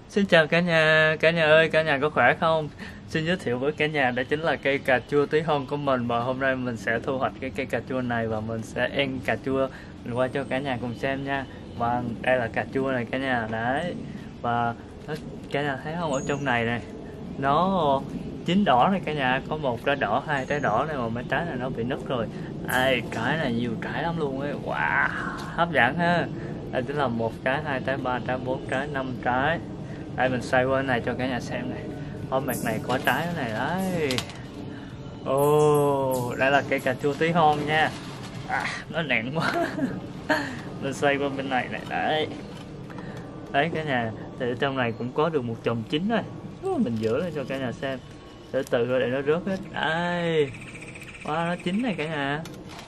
Xin chào cả nhà ơi, cả nhà có khỏe không? Xin giới thiệu với cả nhà, đó chính là cây cà chua tí hon của mình, và hôm nay mình sẽ thu hoạch cái cây cà chua này và mình sẽ ăn cà chua mình qua cho cả nhà cùng xem nha. Và đây là cà chua này cả nhà, đấy. Và cả nhà thấy không, ở trong này này nó chín đỏ này cả nhà, có một trái đỏ, hai trái đỏ này, mà mấy trái này nó bị nứt rồi. Đây, trái này nhiều trái lắm luôn ấy. Wow, hấp dẫn ha. Đây chính là một trái, hai trái, ba trái, bốn trái, năm trái. Đây mình xoay qua này cho cả nhà xem này. Ở mặt này có trái này đấy. Ồ, đây là cây cà chua tí hon nha. Nó nặng quá. Mình xoay qua bên này này, đấy. Đấy cả nhà, thì ở trong này cũng có được một chùm chín rồi. Mình giữ lên cho cả nhà xem. Từ từ rồi để nó rớt hết. Đây. Wow, nó chín này cả nhà.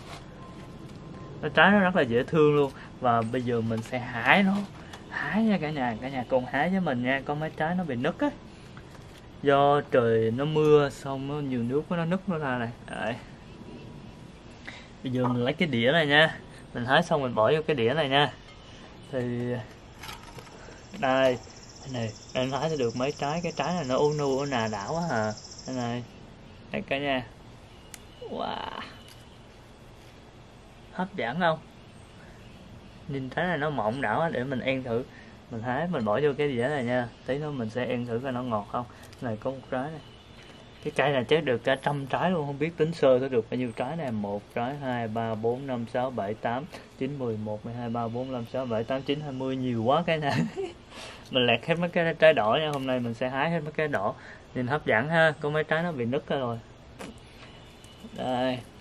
Nó trái nó rất là dễ thương luôn. Và bây giờ mình sẽ hái nó. Hái nha cả nhà cùng hái với mình nha. Có mấy trái nó bị nứt á, do trời nó mưa xong nó nhiều nước nó nứt nó ra này. Đấy. Bây giờ mình lấy cái đĩa này nha, mình hái xong mình bỏ vô cái đĩa này nha. Thì đây này, em hái được mấy trái, cái trái này nó u nu u nà đã quá à. Đây này, đây cả nhà. Wow, hấp dẫn không? Nhìn trái này nó mọng đã quá, để mình ăn thử. Mình hái mình bỏ vô cái dĩa này nha, tí nữa mình sẽ ăn thử coi nó ngọt không. Này có một trái này, cái cây này chắc được cả 100 trái luôn, không biết tính sơ có được bao nhiêu trái này. Một trái, 2, 3, 4, 5, 6, 7, 8, 9, 11, 12, 13, 14, 15, 16, 17, 18, 19, 20, nhiều quá cái này. Mình lẹt hết mấy cái trái đỏ nha, hôm nay mình sẽ hái hết mấy cái đỏ. Nhìn hấp dẫn ha, có mấy trái nó bị nứt rồi. Đây,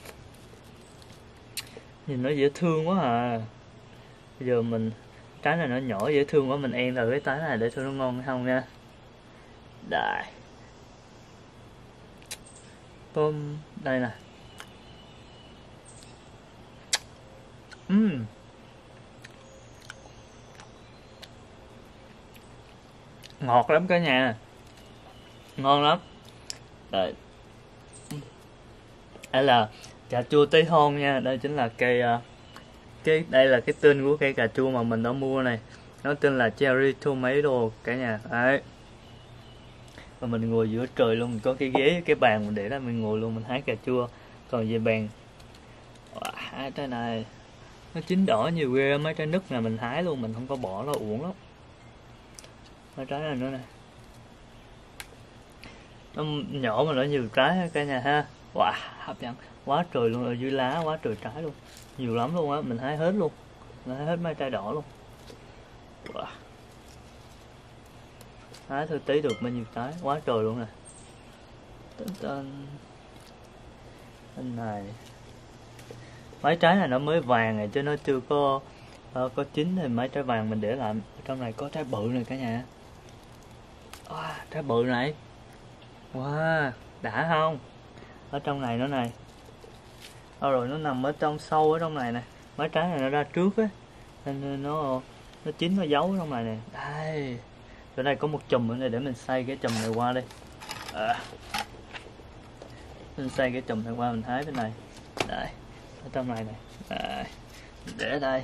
nhìn nó dễ thương quá à. Bây giờ mình, trái này nó nhỏ dễ thương quá, mình ăn thử cái trái này để xem nó ngon hay không nha. Đây, tôm đây nè. Ngọt lắm cả nhà, ngon lắm. Đây, đây là cà chua tí hon nha. Đây chính là cây đây là cái tên của cây cà chua mà mình đã mua này, nó tên là Cherry Tomato cả nhà. Đấy, và mình ngồi giữa trời luôn, mình có cái ghế cái bàn mình để đó, mình ngồi luôn mình hái cà chua. Còn về bàn, hai trái này nó chín đỏ nhiều ghê, mấy trái nứt này mình hái luôn, mình không có bỏ, nó uổng lắm. Mấy trái này nữa này, nó nhỏ mà nó nhiều trái cả nhà ha. Wow, hấp dẫn quá trời luôn, ở dưới lá quá trời trái luôn, nhiều lắm luôn á. Mình hái hết luôn, mình hái hết mấy trái đỏ luôn. Wow, hái thử tí được bao nhiêu trái, quá trời luôn nè. Bên này mấy trái này nó mới vàng này, chứ nó chưa có có chín. Thì mấy trái vàng mình để lại. Ở trong này có trái bự này cả nhà. Trái bự này, wow, đã không? Ở trong này nữa này. Rồi nó nằm ở trong sâu ở trong này nè. Mấy trái này nó ra trước á, nên nó chín, nó giấu ở trong này nè. Đây, chỗ này có một chùm ở đây, để mình xay cái chùm này qua đây. Mình xay cái chùm này qua, mình hái bên này. Đây, ở trong này này. Đây, để đây.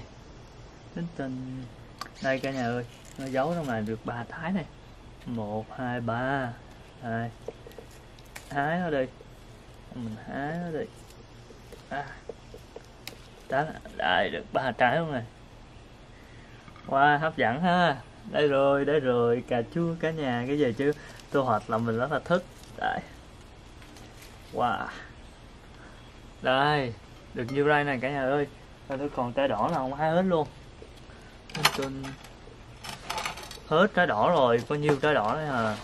Đây cả nhà ơi, nó giấu trong này được 3 trái này. 1, 2, 3. Đây, hái nó đi, mình hái nó đi. Đó, đây được 3 trái luôn này. Wow, hấp dẫn ha. Đây rồi, cà chua cả nhà. Cái gì chứ thu hoạch là mình rất là thích. Đây, wow, đây được nhiêu đây này cả nhà ơi. Tôi còn trái đỏ là không hái hết luôn. Hết trái đỏ rồi, có nhiêu trái đỏ đấy à.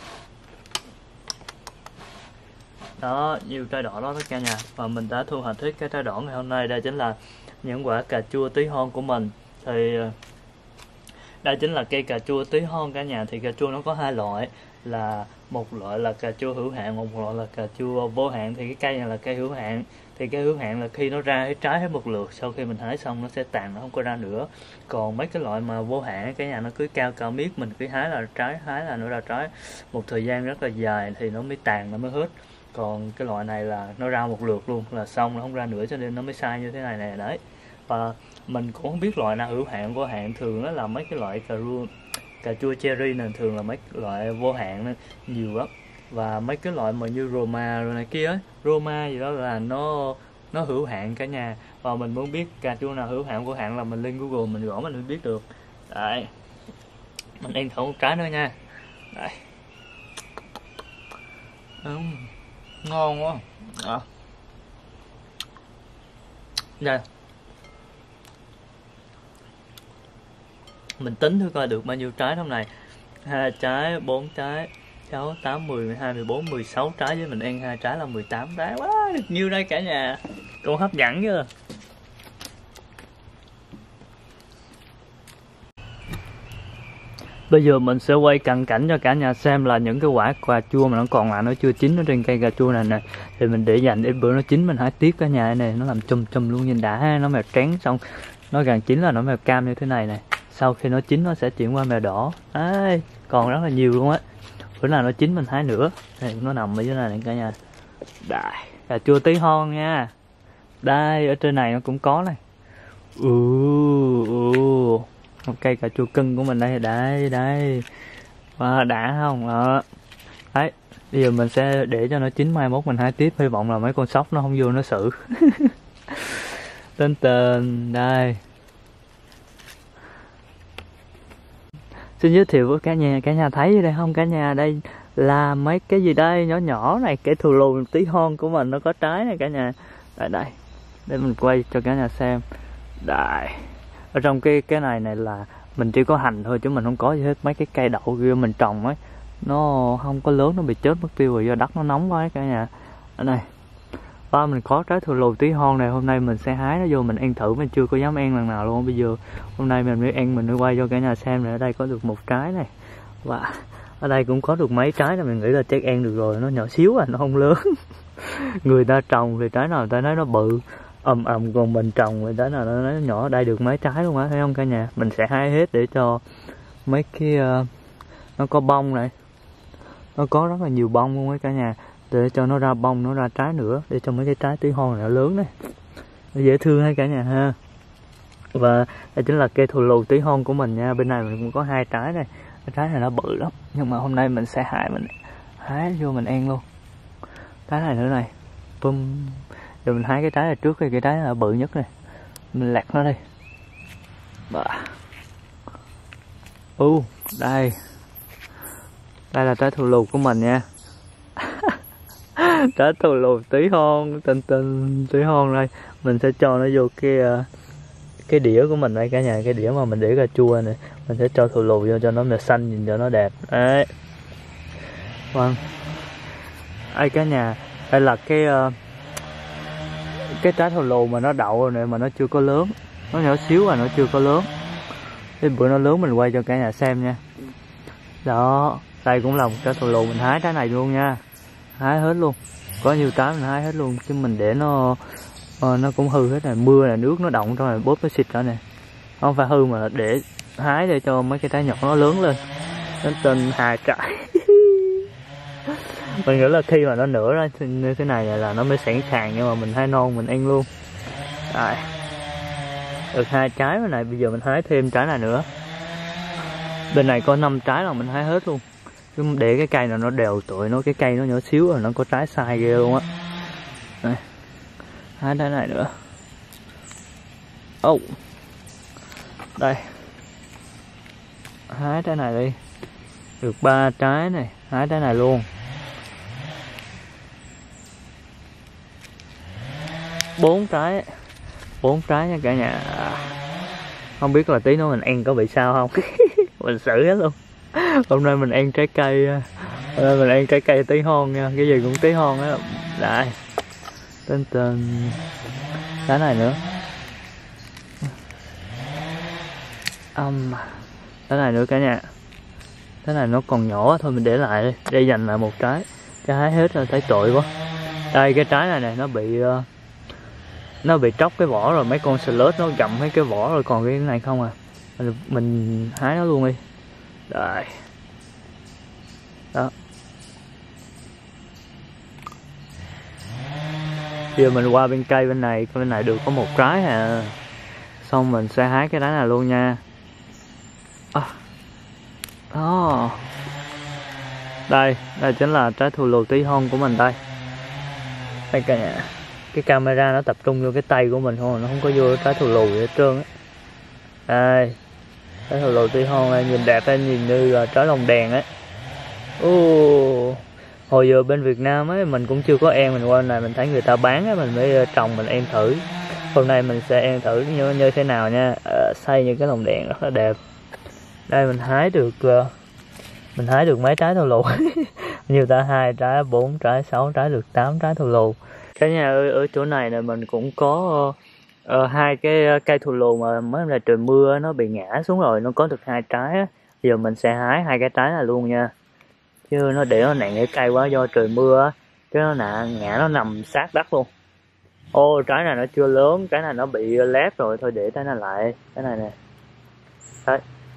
Đó, nhiều trái đỏ đó cả nhà. Và mình đã thu hoạch hết cái trái đỏ ngày hôm nay. Đây chính là những quả cà chua tí hon của mình. Thì đây chính là cây cà chua tí hon cả nhà. Thì cà chua nó có hai loại, là một loại là cà chua hữu hạn, một loại là cà chua vô hạn. Thì cái cây này là cây hữu hạn. Thì cái hữu hạn là khi nó ra cái trái hết một lượt, sau khi mình hái xong nó sẽ tàn, nó không có ra nữa. Còn mấy cái loại mà vô hạn cái nhà nó cứ cao cao miết, mình cứ hái là trái, hái là nó ra trái một thời gian rất là dài thì nó mới tàn, nó mới hết. Còn cái loại này là nó ra một lượt luôn là xong, nó không ra nữa, cho nên nó mới sai như thế này nè. Đấy, và mình cũng không biết loại nào hữu hạn vô hạn. Thường nó là mấy cái loại Cà chua cherry này thường là mấy loại vô hạn nên nhiều lắm. Và mấy cái loại mà như Roma rồi này kia ấy, Roma gì đó là nó hữu hạn cả nhà. Và mình muốn biết cà chua nào hữu hạn vô hạn là mình lên Google mình gõ mình mới biết được. Đấy, mình ăn thử một trái nữa nha. Đấy, ngon quá. Đây, mình tính thử coi được bao nhiêu trái trong này. 2 trái, 4 trái, 6, 8, 10, 12, 14, 16 trái, với mình ăn 2 trái là 18 trái. Quá, được nhiêu đây cả nhà. Cũng hấp dẫn chứ. Bây giờ mình sẽ quay cận cảnh cho cả nhà xem là những cái quả cà chua mà nó còn lại nó chưa chín ở trên cây cà chua này nè. Thì mình để dành đến bữa nó chín mình hái tiếp cả nhà này, nó làm chùm chùm luôn, nhìn đã ha. Nó màu trắng xong nó gần chín là nó màu cam như thế này này. Sau khi nó chín nó sẽ chuyển qua màu đỏ. Đấy, còn rất là nhiều luôn á. Bữa nào nó chín mình hái nữa. Đây, nó nằm ở dưới này này cả nhà. Đây, cà chua tí hon nha. Đây, ở trên này nó cũng có này. Một cây cà chua cưng của mình đây. Đây. Wow, đã không? Đấy, bây giờ mình sẽ để cho nó chín, mai mốt mình hái tiếp. Hy vọng là mấy con sóc nó không vô nó xử. Tên đây. Xin giới thiệu với cả nhà thấy đây không cả nhà, đây là mấy cái gì đây nhỏ nhỏ này, cái thù lùn tí hon của mình nó có trái này cả nhà. Đây để mình quay cho cả nhà xem. Đây, ở trong cái này là mình chỉ có hành thôi chứ mình không có gì hết. Mấy cái cây đậu kia mình trồng ấy nó không có lớn, nó bị chết mất tiêu rồi do đất nó nóng quá cả nhà. Ở đây và mình có trái thù lùn tí hon này, hôm nay mình sẽ hái nó vô mình ăn thử, mình chưa có dám ăn lần nào luôn. Bây giờ hôm nay mình mới ăn, mình mới quay cho cả nhà xem này. Ở đây có được một trái này và ở đây cũng có được mấy trái, là mình nghĩ là chắc ăn được rồi, nó nhỏ xíu à, nó không lớn. Người ta trồng thì trái nào người ta nói nó bự còn mình trồng thì trái nào nó nói nó nhỏ. Đây được mấy trái luôn á, thấy không cả nhà. Mình sẽ hái hết để cho mấy cái nó có bông này, nó có rất là nhiều bông luôn á cả nhà, để cho nó ra bông, nó ra trái nữa, để cho mấy cái trái tí hon này nó lớn này, nó dễ thương hay cả nhà ha. Và đây chính là cây thù lùn tí hon của mình nha. Bên này mình cũng có 2 trái này. Cái trái này nó bự lắm, nhưng mà hôm nay mình sẽ hái vô mình ăn luôn. Trái này nữa này, bum. Rồi mình hái cái trái này trước, cái trái này là bự nhất này, mình lặt nó đi. Đây là trái thù lùn của mình nha. Trái thù lùn tí hon, tinh tí hon đây. Mình sẽ cho nó vô cái đĩa của mình đây cả nhà, cái đĩa mà mình để cà chua này. Mình sẽ cho thù lùn vô cho nó màu xanh, nhìn cho nó đẹp. Đấy. Vâng. Đây cả nhà, đây là cái trái thù lùn mà nó đậu rồi này, mà nó chưa có lớn, nó nhỏ xíu nó chưa có lớn. Thì bữa nó lớn mình quay cho cả nhà xem nha. Đó, đây cũng là một trái thù lùn, mình hái trái này luôn nha, hái hết luôn, có nhiều trái mình hái hết luôn, chứ mình để nó cũng hư hết này. Mưa này, nước nó động trong này, bóp nó xịt ra nè, không phải hư mà là để hái để cho mấy cái trái nhỏ nó lớn lên. Đến tên 2 trái. Mình nghĩ là khi mà nó nở ra như thế này là nó mới sẵn sàng, nhưng mà mình hái non mình ăn luôn. Đấy, được 2 trái bên này, bây giờ mình hái thêm trái này nữa. Bên này có 5 trái là mình hái hết luôn, chứ để cái cây nào nó đều tụi nó, cái cây nó nhỏ xíu rồi nó có trái sai ghê luôn á. Đây, hái trái này nữa. Đây, hái trái này đi, được 3 trái này, hái trái này luôn. 4 trái nha cả nhà. Không biết là tí nữa mình ăn có bị sao không. Mình xử hết luôn. Hôm nay mình ăn trái cây, tí hon nha, cái gì cũng tí hon á. Đây, tên trái này nữa. Trái này nữa cả nhà. Trái này nó còn nhỏ thôi, mình để lại đi, để dành lại một trái. Cái hái hết rồi thấy tội quá. Đây, cái trái này nó bị tróc cái vỏ rồi, mấy con slug nó gặm mấy cái vỏ rồi, còn cái này không à. Mình hái nó luôn đi. Đây. Đó. Giờ mình qua bên cây bên này được có 1 trái à. Xong mình sẽ hái cái trái này luôn nha. Đó. Đây chính là trái thù lù tí hon của mình đây. Đây cả nhà. Cái camera nó tập trung vô cái tay của mình thôi, nó không có vô trái thù lù gì hết trơn á. Đây. Trái thù lù tí hon này nhìn đẹp, nhìn như là trái lồng đèn ấy. Hồi giờ bên Việt Nam ấy mình cũng chưa có en, mình qua này mình thấy người ta bán á, mình mới trồng mình en thử. Hôm nay mình sẽ en thử như thế nào nha. Xây như cái lồng đèn rất là đẹp. Đây mình hái được mấy trái thù lù. Nhiều ta 2 trái, 4 trái, 6 trái, được 8 trái thù lù. Cả nhà ơi, ở chỗ này là mình cũng có 2 cái cây thù lù mà mới là trời mưa nó bị ngã xuống rồi, nó có được 2 trái á. Giờ mình sẽ hái 2 cái trái này luôn nha. Chứ nó để nó nặng cái cây quá do trời mưa á, cái nó ngã nó nằm sát đất luôn. Trái này nó chưa lớn, cái này nó bị lép rồi, thôi để cái này lại. Cái này nè. Đấy.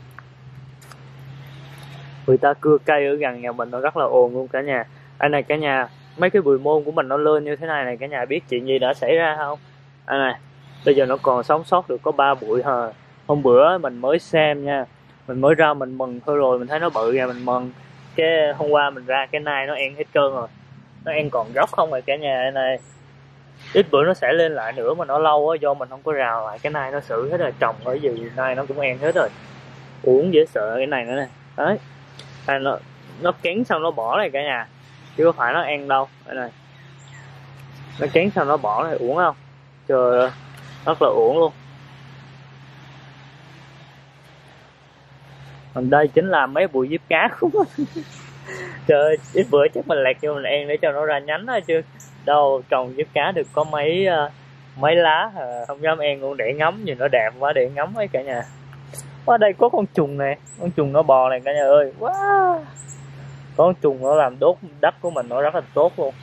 Người ta cưa cây ở gần nhà mình nó rất là ồn luôn cả nhà. Anh này cả nhà, mấy cái bụi môn của mình nó lên như thế này cả nhà biết chuyện gì đã xảy ra không? Anh này, bây giờ nó còn sống sót được có 3 bụi hả? Hôm bữa mình mới xem nha, mình mới ra mình mừng thôi rồi, mình thấy nó bự ra mình mừng. Cái hôm qua mình ra cái nai nó ăn hết trơn rồi, nó ăn còn gốc không rồi cả nhà. Anh này ít bữa nó sẽ lên lại nữa mà nó lâu á, do mình không có rào lại cái nai nó xử hết rồi, trồng ở gì nai nó cũng ăn hết rồi, uống dễ sợ cái này nữa nè. Đấy, nó cắn xong nó bỏ này cả nhà, chứ không phải nó ăn đâu. Đây này, nó cắn xong nó bỏ này, uống không? Trời ơi, rất là uổng luôn. Còn đây chính là mấy bụi diếp cá của mình. Trời ơi, ít bữa chắc mình lẹt vô mình ăn để cho nó ra nhánh thôi chứ đâu trồng diếp cá được có mấy lá, không dám ăn luôn, để ngắm nhìn nó đẹp quá, để ngắm ấy cả nhà. Ở đây có con trùng nè, con trùng nó bò này cả nhà ơi. Wow, con trùng nó làm đốt đất của mình nó rất là tốt luôn.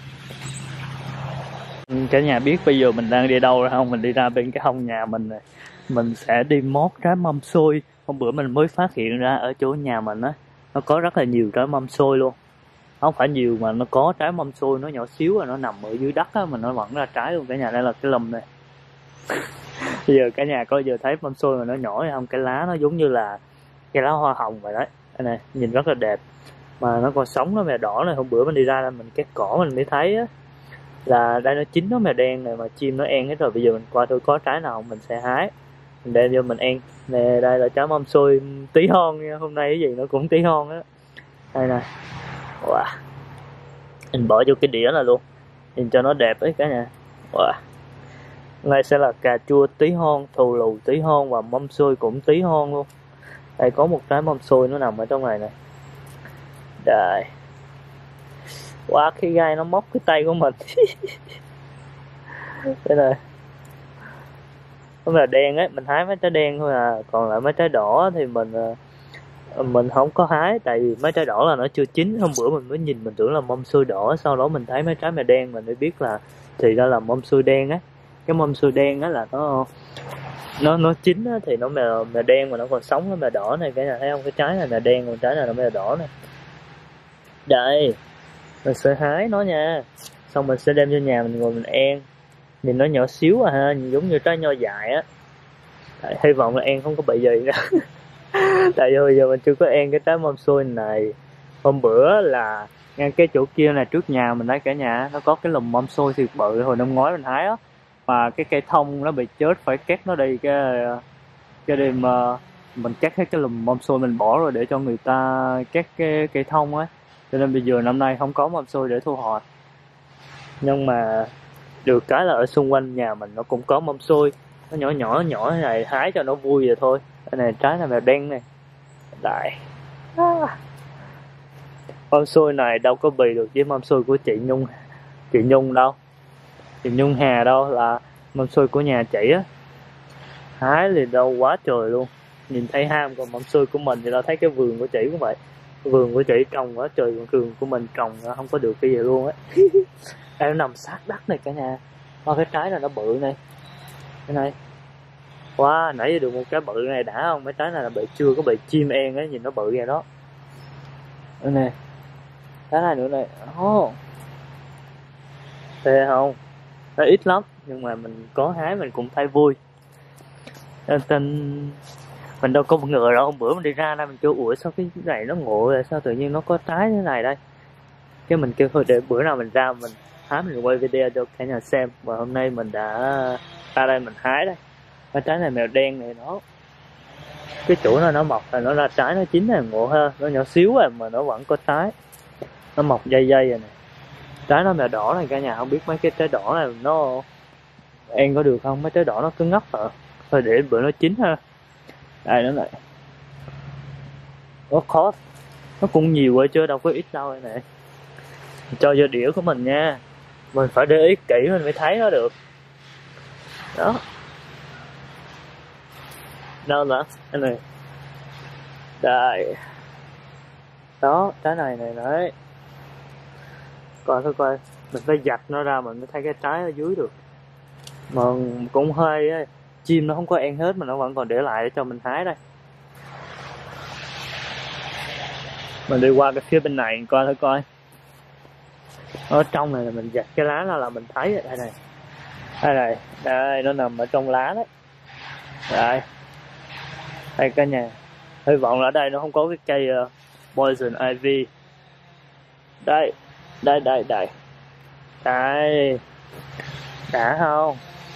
Cả nhà biết bây giờ mình đang đi đâu rồi không? Mình đi ra bên cái hông nhà mình này, mình sẽ đi mót trái mâm xôi. Hôm bữa mình mới phát hiện ra ở chỗ nhà mình á, nó có rất là nhiều trái mâm xôi luôn. Không phải nhiều mà nó có trái mâm xôi nó nhỏ xíu rồi, nó nằm ở dưới đất á, mà nó vẫn ra trái luôn cả nhà. Đây là cái lùm này. Bây giờ cả nhà coi giờ thấy mâm xôi mà nó nhỏ hay không? Cái lá nó giống như là cái lá hoa hồng vậy đấy. Đây này, nhìn rất là đẹp. Mà nó còn sống, nó mè đỏ này. Hôm bữa mình đi ra là mình cắt cỏ mình mới thấy á, là đây nó chín nó mè đen này, mà chim nó ăn hết rồi. Bây giờ mình coi thử có trái nào mình sẽ hái, mình đem vô mình ăn nè. Đây là trái mâm xôi tí hon nha, hôm nay cái gì nó cũng tí hon á. Đây nè, wow, mình bỏ vô cái đĩa này luôn nhìn cho nó đẹp ấy cả nhà. Wow, đây sẽ là cà chua tí hon, thù lù tí hon và mâm xôi cũng tí hon luôn. Đây có một trái mâm xôi nó nằm ở trong này nè. Đây, wow, cái gai nó móc cái tay của mình. Đây này, không là đen ấy, mình hái mấy trái đen thôi à, còn lại mấy trái đỏ thì mình không có hái, tại vì mấy trái đỏ là nó chưa chín. Hôm bữa mình mới nhìn mình tưởng là mâm xôi đỏ, sau đó mình thấy mấy trái mè đen mình mới biết là thì ra là mâm xôi đen á. Cái mâm xôi đen á là nó chín á, thì nó mè đen mà nó còn sống. Nó mè đỏ này cả nhà thấy không? Cái trái này mè đen, còn trái này là mè đỏ này. Đây, mình sẽ hái nó nha, xong mình sẽ đem vô nhà mình ngồi mình ăn. Nhìn nó nhỏ xíu à ha, nhìn giống như trái nho dại á. Hy vọng là ăn không có bị gì nữa. Tại vì bây giờ mình chưa có ăn cái trái mâm xôi này. Hôm bữa là ngay cái chỗ kia này trước nhà mình đấy cả nhà, nó có cái lùm mâm xôi thiệt bự, hồi năm ngoái mình hái á, mà cái cây thông nó bị chết phải cắt nó đi. Cái đêm mình cắt hết cái lùm mâm xôi mình bỏ rồi để cho người ta cắt cái cây thông á, cho nên bây giờ năm nay không có mâm xôi để thu hoạch. Nhưng mà được cái là ở xung quanh nhà mình nó cũng có mâm xôi, nó nhỏ thế này, hái cho nó vui vậy thôi. Đây này, trái này màu đen này. Đại mâm xôi này đâu có bì được với mâm xôi của chị Nhung đâu, chị Nhung Hà đâu, là mâm xôi của nhà chị á. Hái thì đâu quá trời luôn, nhìn thấy ham. Còn mâm xôi của mình thìเราthấy cái vườn của chị cũng vậy, vườn của chị trồng quá trời, còn vườn của mình trồng không có được cái gì luôn á. Nó nằm sát đất này cả nhà. Cái trái này nó bự này, cái này. Wow, nãy giờ được một cái bự này đã không? Mấy trái này là chưa có bị chim en á, nhìn nó bự vậy đó. Đây nè, trái này nữa này. Thấy không? Nó ít lắm, nhưng mà mình có hái mình cũng thấy vui. Mình đâu có ngờ đâu, hôm bữa mình đi ra đây mình kêu ủa sao cái này nó ngộ rồi, sao tự nhiên nó có trái thế này đây. Cái mình kêu thôi để bữa nào mình ra mình hái mình quay video cho cả nhà xem. Và hôm nay mình đã ra đây mình hái đây. Cái trái này mèo đen này cái chỗ này nó mọc là nó ra trái, nó chín này ngộ ha, nó nhỏ xíu à mà nó vẫn có trái, nó mọc dây dây rồi này. Trái nó mèo đỏ này cả nhà, không biết mấy cái trái đỏ này nó ăn có được không, mấy trái đỏ nó cứ ngóc à. Thôi để bữa nó chín ha. Đây nó lại nó khó, nó cũng nhiều rồi chứ đâu có ít đâu đây nè. Cho vô đĩa của mình nha, mình phải để ý kỹ mình mới thấy nó được đó. Đâu nữa anh này, đây đó, trái này này đấy, coi thôi coi, mình phải giặt nó ra mình mới thấy cái trái ở dưới được. Mà cũng hơi ấy, chim nó không có ăn hết mà nó vẫn còn để lại để cho mình hái đây. Mình đi qua cái phía bên này coi thôi coi, ở trong này là mình giặt cái lá ra là mình thấy đây này, đây này, đây nó nằm ở trong lá đấy. Đây đây cả nhà, hy vọng là ở đây nó không có cái cây poison ivy. Đây đây đây đây đây, đã không,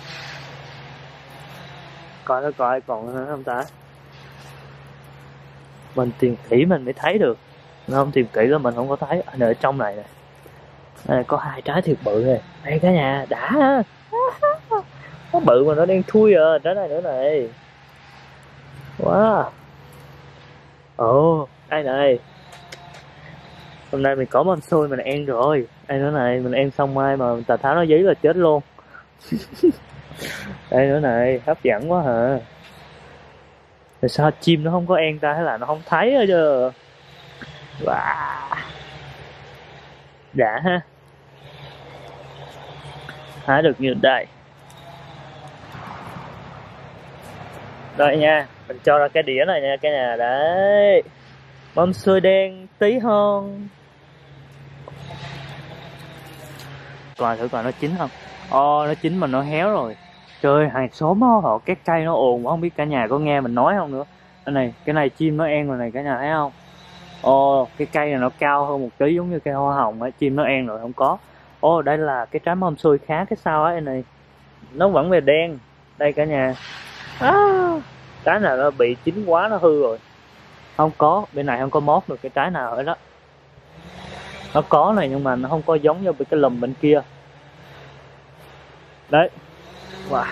coi nó coi còn nữa không ta. Mình tìm kỹ mình mới thấy được, nó không tìm kỹ là mình không có thấy. Ở trong này nè, đây, có 2 trái thiệt bự này, đây cả nhà đã ha. Nó bự mà nó đang thui à, trái này nữa này. Wow, ồ đây này, hôm nay mình có mâm xôi mình ăn rồi. Đây nữa này, mình ăn xong mai mà Tà Tháo nó dí là chết luôn. Đây nữa này, hấp dẫn quá hả. Tại sao chim nó không có ăn ta, hay là nó không thấy hết chứ. Wow, đã ha. Hái được như đây. Rồi nha, mình cho ra cái đĩa này nha cả nhà. Đấy, mâm xôi đen tí hơn. Coi thử coi nó chín không. Nó chín mà nó héo rồi. Trời, hàng xóm họ cái cây nó ồn quá, không biết cả nhà có nghe mình nói không nữa. Cái này chim nó ăn rồi này cả nhà thấy không. Cái cây này nó cao hơn một tí giống như cây hoa hồng á, chim nó ăn rồi không có. Đây là cái trái mâm xôi khá cái sao ấy này. Nó vẫn về đen. Đây cả nhà. Trái nào nó bị chín quá nó hư rồi. Không có, bên này không có mót được cái trái nào hết đó. Nó có này nhưng mà nó không có giống như cái lùm bên kia. Đấy. Wow.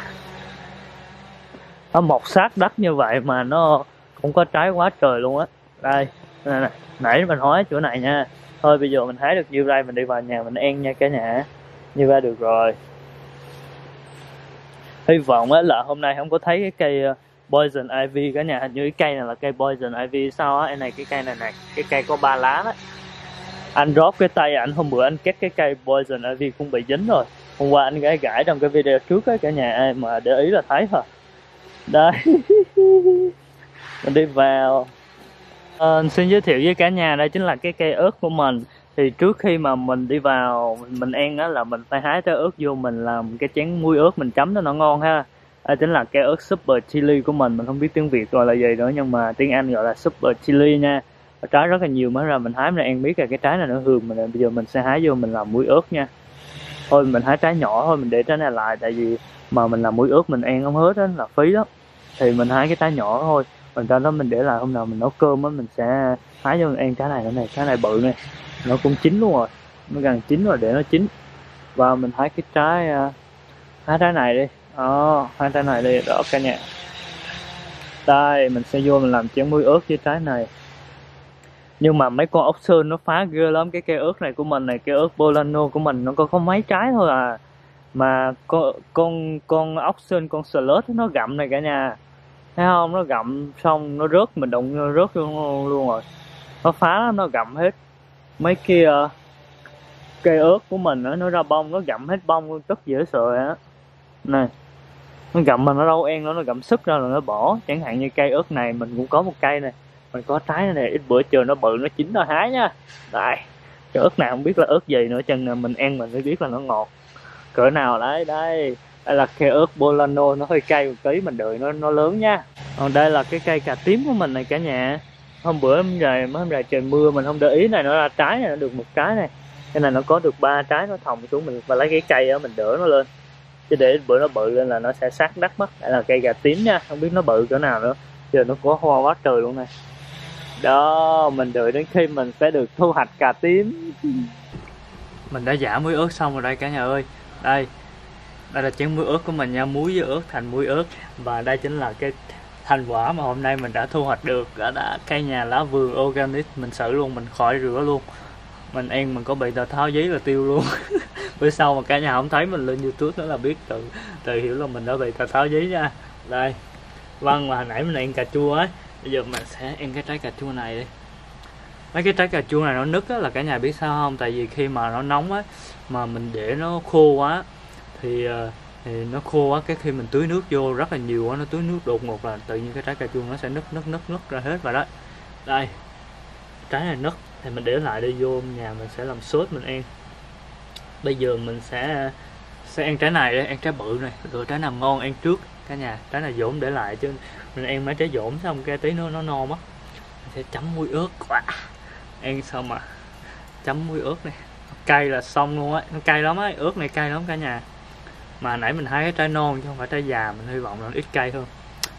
Nó mọc sát đất như vậy mà nó không có trái quá trời luôn á. Đây, này, nãy mình hỏi chỗ này nha. Thôi bây giờ mình hái được nhiêu đây mình đi vào nhà mình ăn nha cả nhà. Như vậy được rồi. Hy vọng á là hôm nay không có thấy cái cây poison ivy cả nhà. Hình như cái cây này là cây poison ivy sao á. Cái cây này này, cái cây có 3 lá đó. Anh drop cái tay ảnh hôm bữa anh cắt cái cây poison ivy cũng bị dính rồi. Hôm qua anh gãi trong cái video trước á cả nhà, ai mà để ý là thấy thôi. Đây. Mình đi vào. Xin giới thiệu với cả nhà, đây chính là cái cây ớt của mình. Thì trước khi mà mình đi vào mình ăn á là mình phải hái trái ớt vô mình làm cái chén muối ớt mình chấm cho nó ngon ha. Đây chính là cây ớt super chili của mình không biết tiếng Việt gọi là gì nữa nhưng mà tiếng Anh gọi là super chili nha. Trái rất là nhiều mới ra mình hái mình ăn biết là cái trái này nó hương mình, bây giờ mình sẽ hái vô mình làm muối ớt nha. Thôi mình hái trái nhỏ thôi, mình để trái này lại tại vì mà mình làm muối ớt mình ăn không hết đó là phí lắm. Thì mình hái cái trái nhỏ thôi, mình cho nó mình để lại hôm nào mình nấu cơm á mình sẽ hái cho mình ăn. Trái này nữa này, trái này bự này, nó cũng chín luôn rồi, nó gần chín rồi, để nó chín. Và mình hái cái trái hái trái này đi, hái trái này đi đó cả nhà. Đây mình sẽ vô mình làm chén muối ớt với trái này. Nhưng mà mấy con ốc sên nó phá ghê lắm cái cây ớt này của mình này, cây ớt Bolano của mình nó có mấy trái thôi à. Mà con ốc sên, con slot nó gặm này cả nhà. Thấy không, nó gặm xong nó rớt, mình đụng nó rớt luôn rồi. Nó phá lắm, nó gặm hết mấy kia cây ớt của mình nữa, nó ra bông nó gặm hết bông luôn, rất dễ sợ á. Này, nó gặm mà nó đâu ăn nó gặm sức ra rồi nó bỏ. Chẳng hạn như cây ớt này mình cũng có một cây này, mình có trái này, ít bữa chờ nó bự nó chín nó hái nha. Đây, cái ớt này không biết là ớt gì nữa, chừng nào mình ăn mình mới biết là nó ngọt cỡ nào. Đấy, đây là cây ớt Bolano, nó hơi cay một tí, mình đợi nó lớn nha. Còn đây là cái cây cà tím của mình này cả nhà. Hôm bữa mấy hôm nay trời mưa mình không để ý này, nó ra trái này, nó được một trái này. Cái này nó có được 3 trái, nó thòng xuống mình và lấy cái cây đó mình đỡ nó lên. Chứ để bữa nó bự lên là nó sẽ sát đất mất. Đây là cây cà tím nha, không biết nó bự cỡ nào nữa. Giờ nó có hoa quá trời luôn này. Đó, mình đợi đến khi mình sẽ được thu hoạch cà tím. Mình đã giả muối ớt xong rồi đây cả nhà ơi. Đây là chén muối ớt của mình nha, muối với ớt thành muối ớt. Và đây chính là cái thành quả mà hôm nay mình đã thu hoạch được ở cây nhà lá vườn organic. Mình xử luôn, mình khỏi rửa luôn. Mình ăn mình có bị tào tháo giấy là tiêu luôn. Bữa sau mà cả nhà không thấy mình lên YouTube đó là biết tự hiểu là mình đã bị tào tháo giấy nha. Đây. Vâng, mà hồi nãy mình ăn cà chua ấy. Bây giờ mình sẽ ăn cái trái cà chua này đi. Mấy cái trái cà chua này nó nứt á, là cả nhà biết sao không? Tại vì khi mà nó nóng á, mà mình để nó khô quá thì nó khô quá, cái khi mình tưới nước vô rất là nhiều quá, nó tưới nước đột ngột là tự nhiên cái trái cà chua nó sẽ nứt ra hết rồi đó. Đây, trái này nứt thì mình để lại để vô nhà mình sẽ làm sốt mình ăn. Bây giờ mình sẽ ăn trái này đây, ăn trái bự này, rồi trái nào ngon ăn trước cả nhà, trái này dỗm để lại chứ mình ăn mấy trái dỗm xong cái tí nó no mất. Mình sẽ chấm muối ớt quá. Ăn xong mà chấm muối ớt này, cay là xong luôn á, nó cay lắm á, ớt này cay lắm cả nhà. Mà nãy mình thấy cái trái non chứ không phải trái già, mình hy vọng là nó ít cay hơn.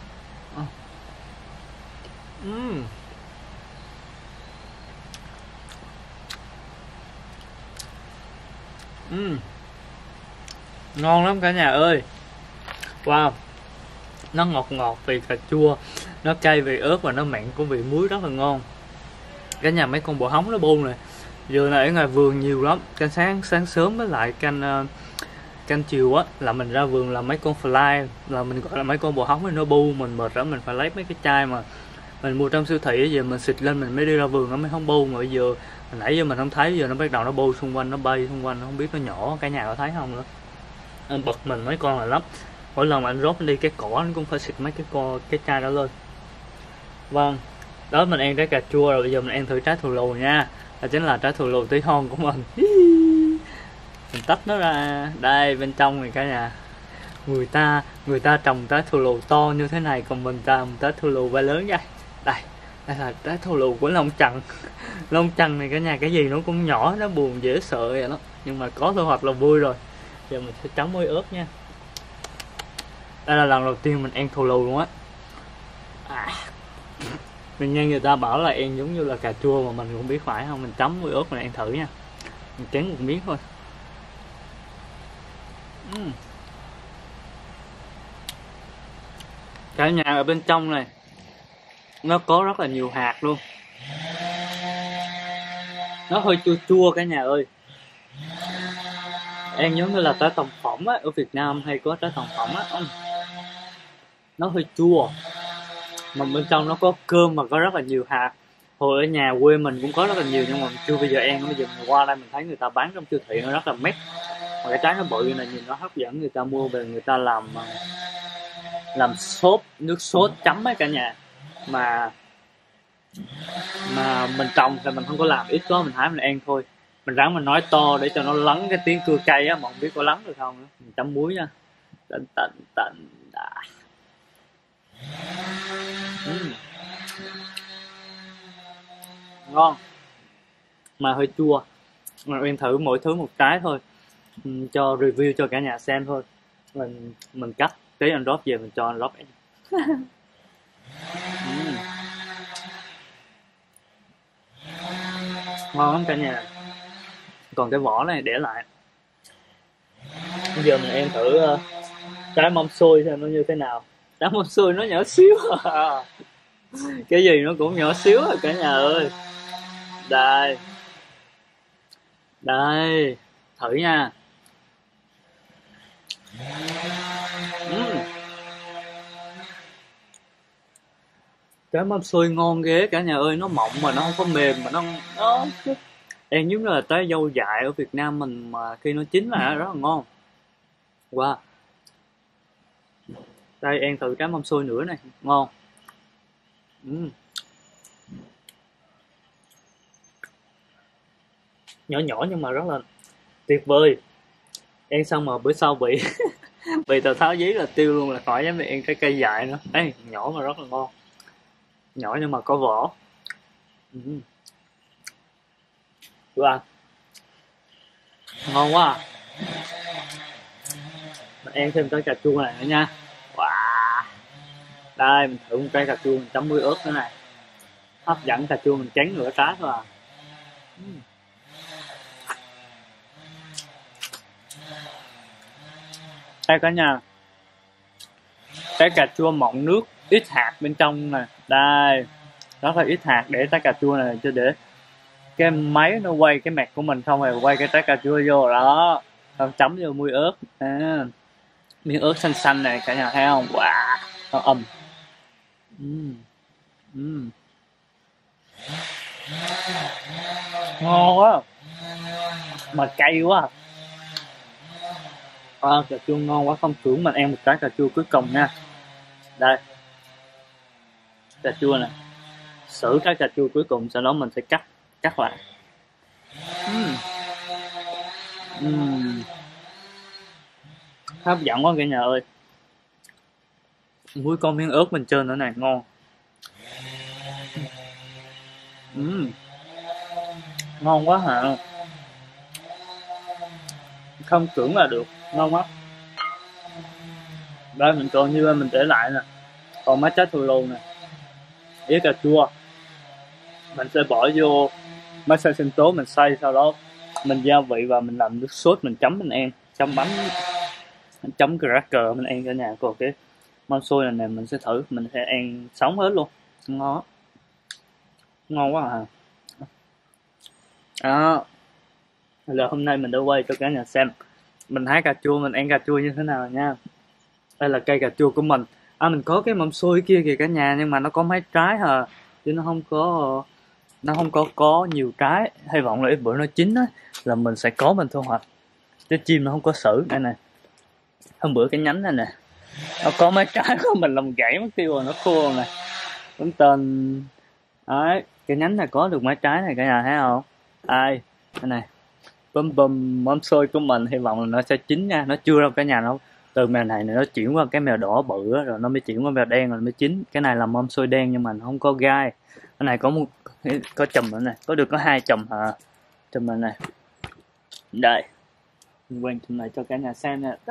Ngon lắm cả nhà ơi. Wow, nó ngọt ngọt vì cà chua, nó cay vì ớt và nó mặn của vị muối, rất là ngon. Cả nhà mấy con bò hóng nó bu này, giờ này ở ngoài vườn nhiều lắm. Canh sáng sớm với lại canh chiều á là mình ra vườn làm mấy con fly, là mình gọi là mấy con bò hóng nó bu, mình mệt lắm, mình phải lấy mấy cái chai mà mình mua trong siêu thị, giờ mình xịt lên mình mới đi ra vườn nó mới không bu. Mà bây giờ hồi nãy giờ mình không thấy, giờ nó bắt đầu nó bu xung quanh, nó bay xung quanh, nó không biết nó nhỏ, cả nhà có thấy không nữa. Anh bật mình mấy con là lắm, mỗi lần mà anh rót đi cái cỏ anh cũng phải xịt mấy cái chai đó lên. Vâng, đó mình ăn trái cà chua rồi, bây giờ mình ăn thử trái thù lù nha. Đó chính là trái thù lù tí hon của mình. Mình tách nó ra, đây bên trong này cả nhà. Người ta trồng trái thù lù to như thế này, còn mình trồng trái thù lù vai lớn vậy. Đây là trái thù lù của Long Trần. Long Trần này cả nhà, cái gì nó cũng nhỏ, nó buồn dễ sợ vậy đó, nhưng mà có thu hoạch là vui rồi. Giờ mình sẽ chấm muối ớt nha. Đây là lần đầu tiên mình ăn thù lù luôn á. Mình nghe người ta bảo là ăn giống như là cà chua, mà mình cũng biết phải không. Mình chấm muối ớt mình ăn thử nha. Mình chén một miếng thôi. Cả nhà, ở bên trong này nó có rất là nhiều hạt luôn, nó hơi chua chua cả nhà ơi. Ăn giống như là trái tòng phỏng á, ở Việt Nam hay có trái tòng phỏng á. Nó hơi chua, mà bên trong nó có cơm mà có rất là nhiều hạt. Hồi ở nhà quê mình cũng có rất là nhiều, nhưng mà chưa bao giờ ăn. Bây giờ mình qua đây mình thấy người ta bán trong siêu thị, nó rất là mét. Mà cái trái nó bự này nhìn nó hấp dẫn, người ta mua về người ta làm sốt, nước sốt chấm ấy cả nhà. Mà mình trồng thì mình không có làm, ít có mình hái mình ăn thôi. Mình ráng mình nói to để cho nó lắng cái tiếng cưa cay á, mà không biết có lắng được không nữa. Mình chấm muối nha. Tận đã. Ngon mà hơi chua. Mình ăn thử mỗi thứ một trái thôi, cho review cho cả nhà xem thôi. Mình cắt tí anh rót về mình cho anh rót ăn. Ngon lắm cả nhà. Còn cái vỏ này để lại. Bây giờ mình ăn thử trái mâm xôi xem nó như thế nào. Trái mâm xôi nó nhỏ xíu à. Cái gì nó cũng nhỏ xíu à cả nhà ơi. Đây thử nha. Trái mâm xôi ngon ghê cả nhà ơi, nó mọng mà nó không có mềm, mà nó ăn giống như là trái dâu dại ở Việt Nam mình, mà khi nó chín là rất là ngon. Wow. Đây ăn thử trái mâm xôi nữa này, ngon. Nhỏ nhỏ nhưng mà rất là tuyệt vời. Ăn xong mà bữa sau bị bị Tào Tháo dí là tiêu luôn, là khỏi dám đi ăn trái cây dại nữa. Ê, nhỏ mà rất là ngon, nhỏ nhưng mà có vỏ. Ừ. Wow, ngon quá à. Mình ăn thêm trái cà chua này nữa nha. Wow, đây mình thử một trái cà chua mình chấm muối ớt nữa này, hấp dẫn. Cà chua mình chén nửa trái thôi à. Ừ. Đây cả nhà, trái cà chua mọng nước ít hạt bên trong nè, đây rất là ít hạt, để trái cà chua này cho để cái máy nó quay cái mặt của mình, không phải quay cái trái cà chua vô đó, xong chấm vô muối ớt à, miếng ớt xanh xanh này cả nhà thấy không? Wow, nó âm. Uhm. Uhm. Ngon quá mà cay quá à, cà chua ngon quá không tưởng. Mình ăn một trái cà chua cuối cùng nha, đây cà chua này, xử trái cà chua cuối cùng, sau đó mình sẽ cắt lại. Uhm. Uhm. Hấp dẫn quá cả nhà ơi, muối con miếng ớt bên trên nữa này, ngon. Ngon quá hả, không tưởng là được, ngon quá. Đây mình còn như mình để lại nè, còn mấy trái thù lù nè, với cà chua mình sẽ bỏ vô máy xay sinh tố, mình xay sau đó mình gia vị và mình làm nước sốt, mình chấm mình ăn, chấm bánh, chấm cracker mình ăn cả nhà. Còn cái mâm xôi này nè mình sẽ thử, mình sẽ ăn sống hết luôn, ngon, ngon quá à. Đó là hôm nay mình đã quay cho cả nhà xem mình hái cà chua, mình ăn cà chua như thế nào nha. Đây là cây cà chua của mình. À, mình có cái mâm xôi kia kìa cả nhà, nhưng mà nó có mấy trái hả, chứ nó không có nhiều trái. Hy vọng là ít bữa nó chín á là mình sẽ có mình thu hoạch, chứ chim nó không có xử. Đây nè, hôm bữa cái nhánh này nè, nó có mấy trái của mình làm gãy mất tiêu rồi, nó khô rồi nè, cũng tên đấy. Cái nhánh này có được mấy trái này cả nhà thấy không? Đây, đây này, bum bum mắm xôi của mình, hy vọng là nó sẽ chín nha. Nó chưa đâu cả nhà, nó từ mèo này nó chuyển qua cái mèo đỏ bự á, rồi nó mới chuyển qua mèo đen rồi mới chín. Cái này là mâm xôi đen nhưng mà nó không có gai. Cái này có chùm nữa này, có 2 chùm hả, chùm này đây, mình quay chùm này cho cả nhà xem nè.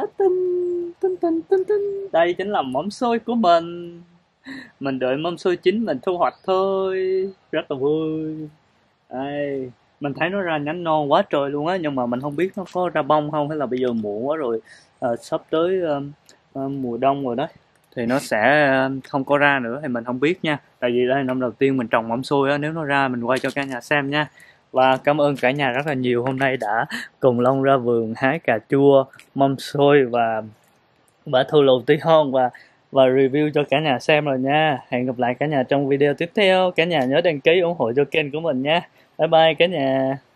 Đây chính là mắm xôi của mình đợi mâm xôi chín mình thu hoạch thôi, rất là vui. Đây, mình thấy nó ra nhánh non quá trời luôn á, nhưng mà mình không biết nó có ra bông không, hay là bây giờ muộn quá rồi, sắp tới mùa đông rồi đó thì nó sẽ không có ra nữa, thì mình không biết nha. Tại vì đây là năm đầu tiên mình trồng mắm xôi á, nếu nó ra mình quay cho cả nhà xem nha. Và cảm ơn cả nhà rất là nhiều, hôm nay đã cùng Long ra vườn hái cà chua, mâm xôi và thu lù tí hon và review cho cả nhà xem rồi nha. Hẹn gặp lại cả nhà trong video tiếp theo. Cả nhà nhớ đăng ký ủng hộ cho kênh của mình nha. Bye bye cả nhà.